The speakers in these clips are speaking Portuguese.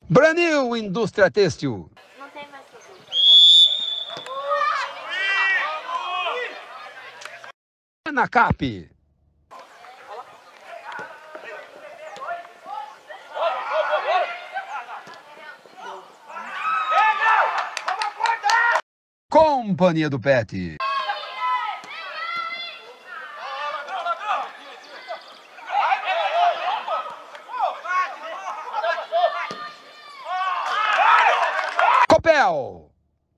Branil Indústria Têxtil. Não tem mais produto. Anacap. Companhia do Pet. Copel.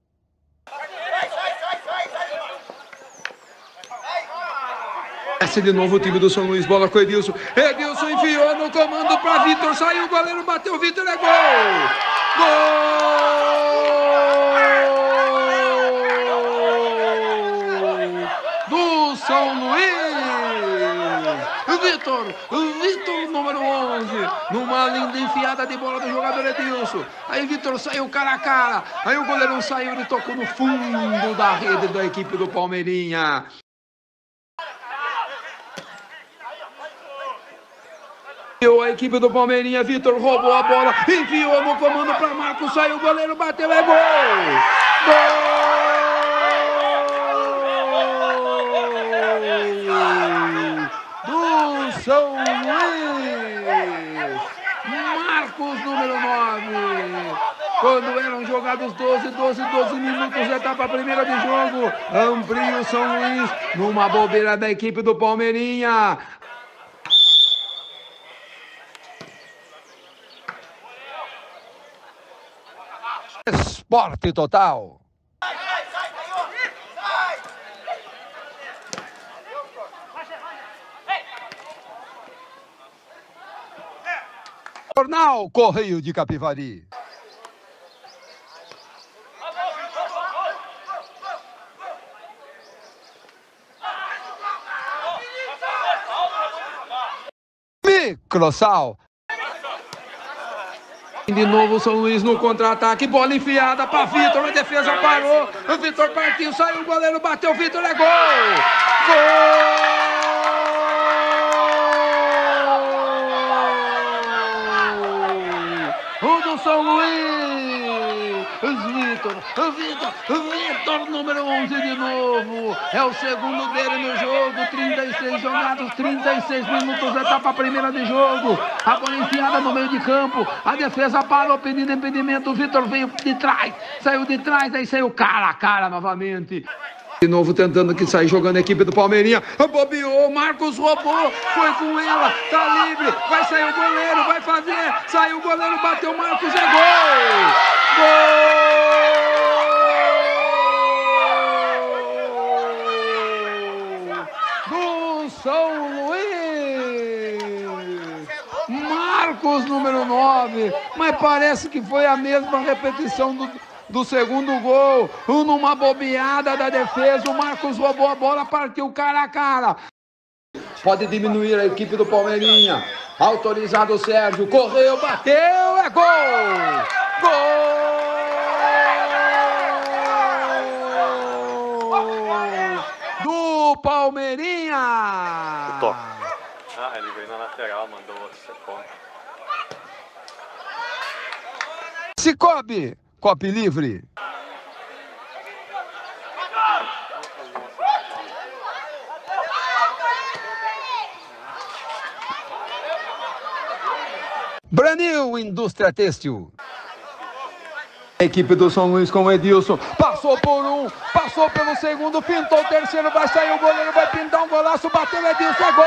Desce de novo o time do São Luís, bola com Edilson. Edilson enfiou no comando para Vitor, saiu o goleiro, bateu, Vitor, é gol! Gol do São Luís! Vitor número 11, numa linda enfiada de bola do jogador Edilson. Aí Vitor saiu cara a cara, aí o goleirão saiu, ele tocou no fundo da rede da equipe do Palmeirinha. A equipe do Palmeirinha, Vitor roubou a bola, enfiou no comando para Marcos, saiu o goleiro, bateu, é gol! Gol do São Luís! Marcos, número 9. Quando eram jogados 12 minutos, etapa primeira de jogo, amplia o São Luís numa bobeira da equipe do Palmeirinha. Esporte Total. Jornal Correio de Capivari. Microsal. De novo São Luís no contra-ataque, bola enfiada para Vitor, a defesa parou, o Vitor partiu, saiu o goleiro, bateu, Vitor, é gol! Gol! O do São Luís! Vitor, número 11 de novo, é o segundo dele no jogo, 36 jogados, 36 minutos, etapa primeira de jogo, a bola enfiada no meio de campo, a defesa parou pedindo impedimento, o Vitor veio de trás, aí saiu cara a cara novamente. De novo tentando que sair jogando a equipe do Palmeirinha, bobeou, Marcos roubou, foi com ela, tá livre, vai sair o goleiro, vai fazer, saiu o goleiro, bateu, Marcos, é gol! Gol do São Luís! Marcos, número 9, mas parece que foi a mesma repetição do segundo gol, numa bobeada da defesa, o Marcos roubou a bola, partiu cara a cara. Pode diminuir a equipe do Palmeirinha, autorizado o Sérgio, correu, bateu, é gol! Gol! Do Palmeirinha! O toque. Ah, ele veio na lateral, mandou você conta. Cicobi, Cope Livre. Branil Indústria Têxtil. A equipe do São Luís com o Edilson, passou por um, passou pelo segundo, pintou o terceiro, vai sair o goleiro, vai pintar um golaço, bateu o Edilson, é gol!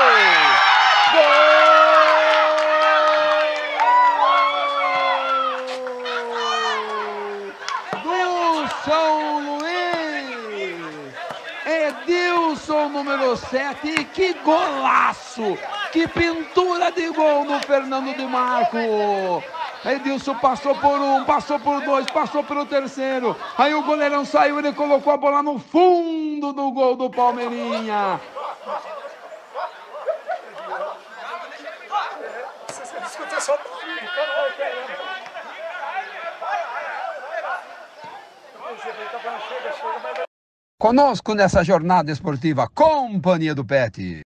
Gol do São Luís! Edilson, número 7, e que golaço! Que pintura de gol no Fernando de Marco! Edilson passou por um, passou por dois, passou pelo terceiro. Aí o goleirão saiu, ele colocou a bola no fundo do gol do Palmeirinha. Conosco nessa jornada esportiva, Companhia do Pet.